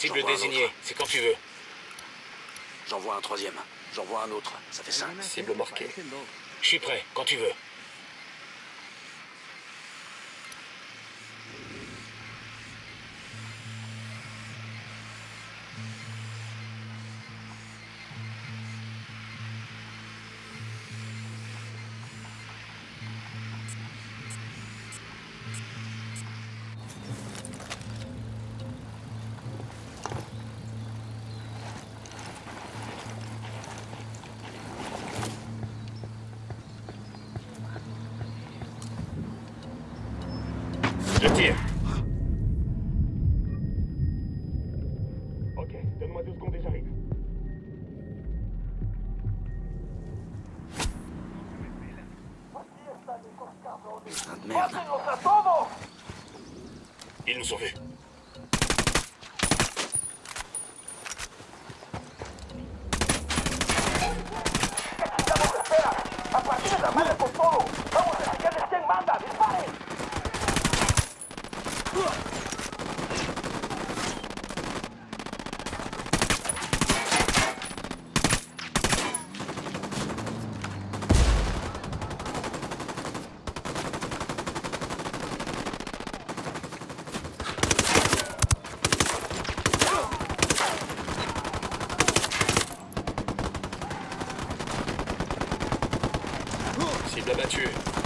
Cible désignée, c'est quand tu veux. J'en vois un troisième. J'en vois un autre. Ça fait 5. Cible marquée. Je suis prêt, quand tu veux. Je tire. Ok, donne-moi 2 secondes et j'arrive. Putain de merde. Ils nous ont vus. Cible abattue.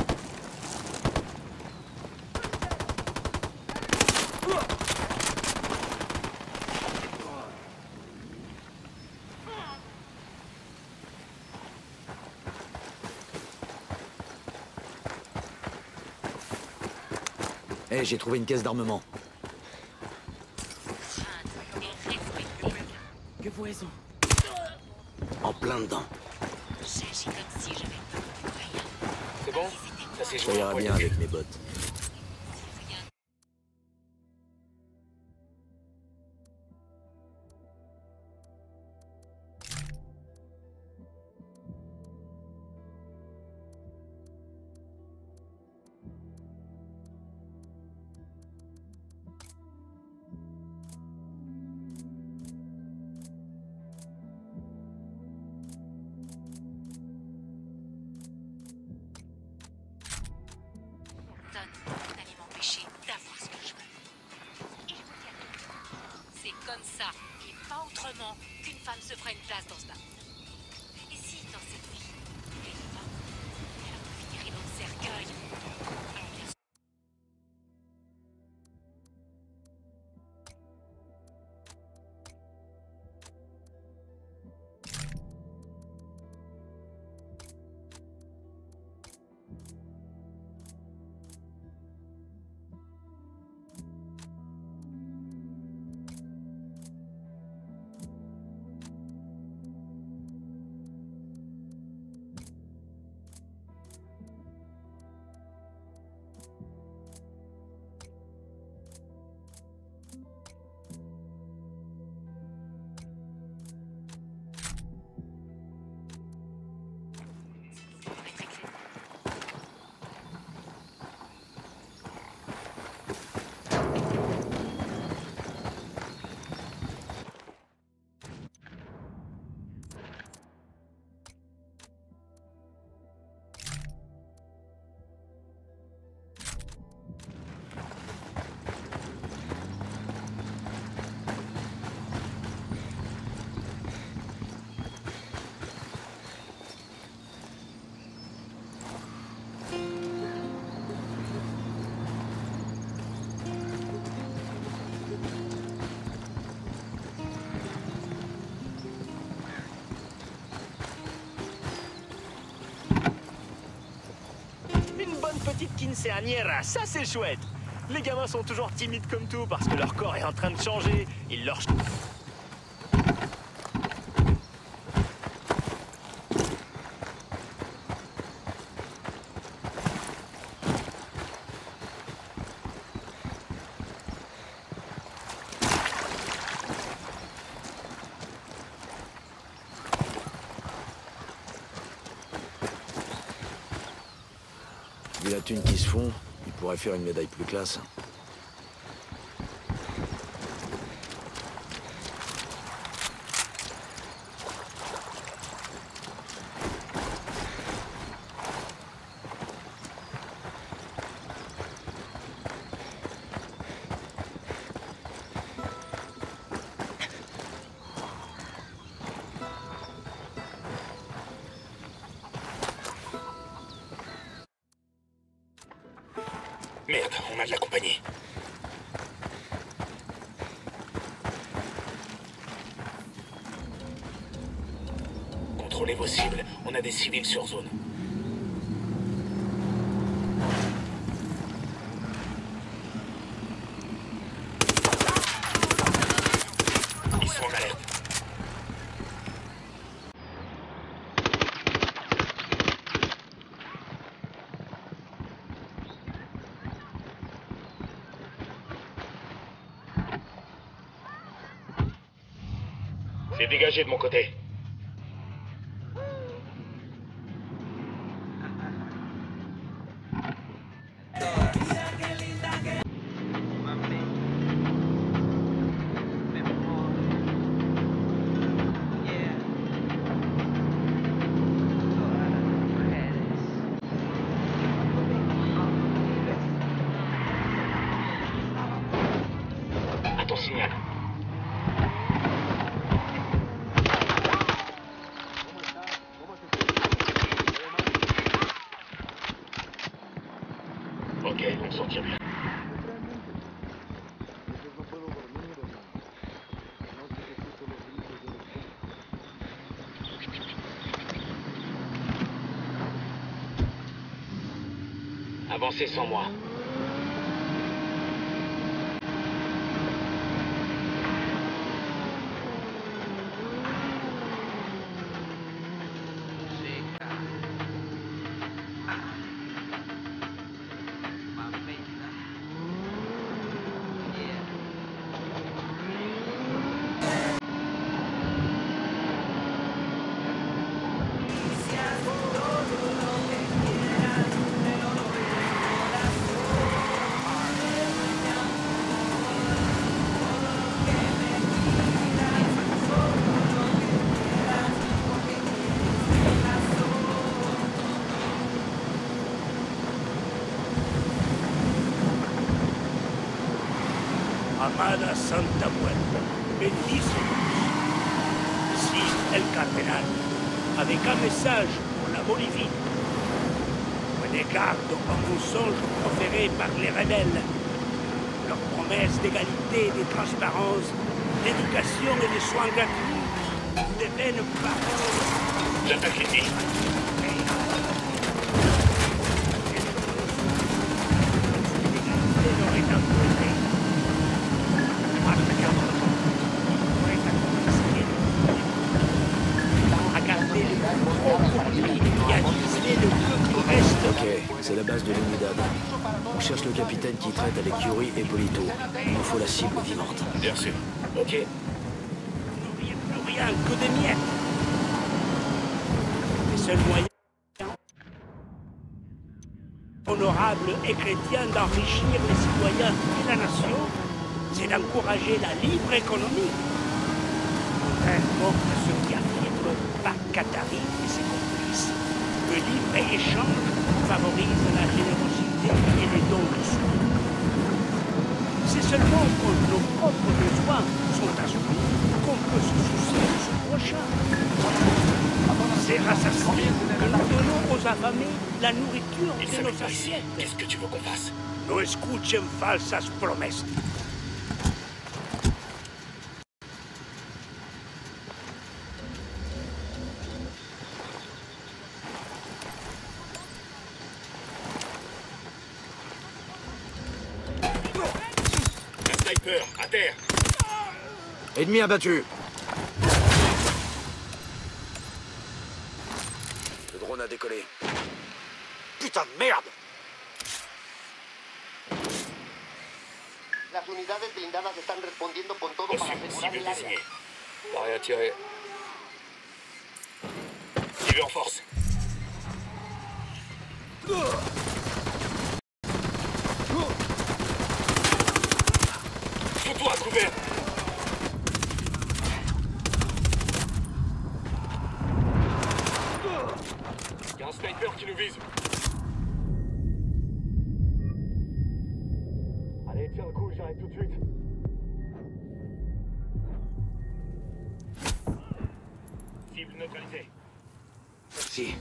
Hé, j'ai trouvé une caisse d'armement. Que poison. En plein dedans. C'est bon? Ça s'est Ça joué ira bien avec mes bottes. N'allez m'empêcher d'avoir ce que je veux. Et je vous dis à tous, c'est comme ça, et pas autrement, qu'une femme se fera une place dans ce bar. Et si, dans cette vie, vous ne gagnez pas, alors vous finirez dans le cercueil. Alors bien sûr. Petite quinceañera, ça c'est chouette. Les gamins sont toujours timides comme tout parce que leur corps est en train de changer. Ils leur... Vu la thune qui se font, ils pourraient faire une médaille plus classe. Merde, on a de la compagnie. Contrôlez vos cibles. On a des civils sur zone. Ils sont en alerte. C'est dégagé de mon côté. À ton signal. Ok, on s'en tire bien. Avancez sans moi. Amada Santa Muerte, bendícenos. Ici El Cardenal, avec un message pour la Bolivie. Prenez garde aux mensonges proférés par les rebelles. Leurs promesses d'égalité, de transparence, d'éducation et de soins gratuits deviennent paroles. J'attaque l'ennemi. Ok, c'est la base de l'Unidad. On cherche le capitaine qui traite avec Yuri et Polito. Il nous faut la cible vivante. Bien sûr. Ok. Plus rien que des miettes. Les seuls moyens honorables et chrétiens d'enrichir les citoyens et la nation, c'est d'encourager la libre économie. Contrairement à ce qui affirme par Qatari et ses complices, le libre-échange favorise la générosité et les dons de soi. C'est seulement quand nos propres besoins sont assouvis qu'on peut se soucier de son prochain. C'est grâce à ça que nous donnons aux affamés la nourriture Ils de se nos mettent par ici. assiettes. Qu'est-ce que tu veux qu'on fasse? No escuchen falsas promesas. Un sniper, à terre. Ennemi abattu. Le drone a décollé. Putain de merde! Las unidades blindadas están respondiendo con todo para Reçu. asegurar Cible el área. désignée. Pas rien tiré. Cible en force. Fous-toi à couvert. Il y a un sniper qui nous vise. Allez, tiens le coup, j'arrive tout de suite. Cible neutralisée. Si.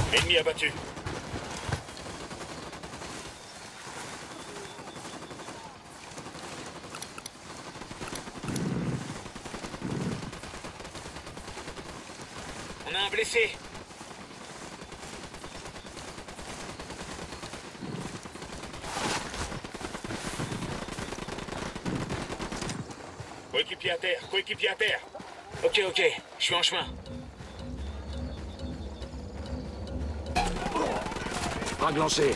Ennemi abattu. On a un blessé. Coéquipier à terre, coéquipier à terre. Ok, je suis en chemin. Frag lancé.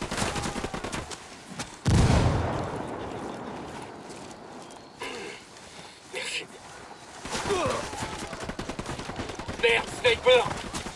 Merci. Merde, sniper.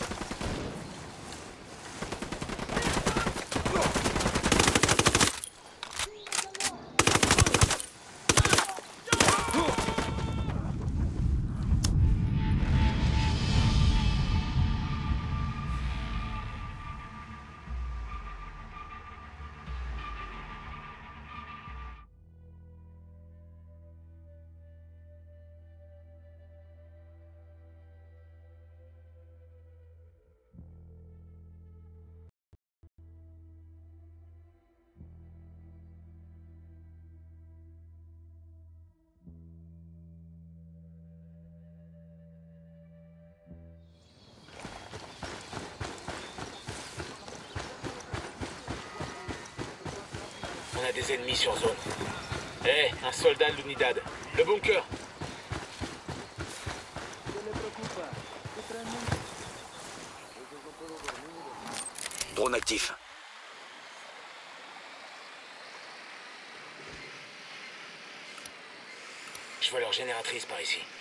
On a des ennemis sur zone. Eh, un soldat de l'Unidad. Le bunker. Drone actif. Je vois leur génératrice par ici.